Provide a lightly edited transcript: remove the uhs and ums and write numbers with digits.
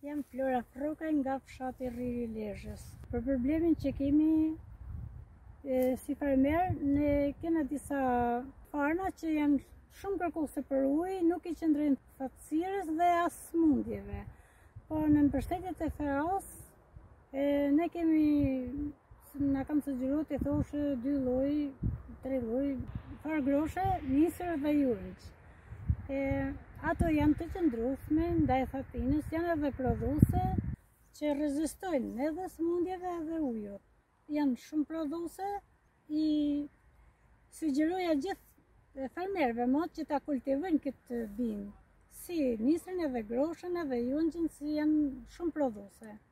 Jam Flora Froka nga fshati Rriri Lezhës. Për problemin që kemi si farmer, ne kena disa farna që janë shumë kërkuese për ujë, nuk i qëndrojnë fatësirës dhe as smundjeve. Po në mbështetjet e FAO-s ne kemi, na kanë sugjeruar të thoshë 2 lloj, 3 lloj farë groshe, nisër dhe jurënç. Ato janë të qëndrueshme ndaj thatinës, janë edhe prodhuese që rezistojnë edhe smundjeve edhe ujut. Janë shumë prodhuese, i sugjeroja gjithë farmerëve që ta kultivojnë këtë bimë, si nisrin edhe groshën edhe jurënçin, si janë shumë prodhuese.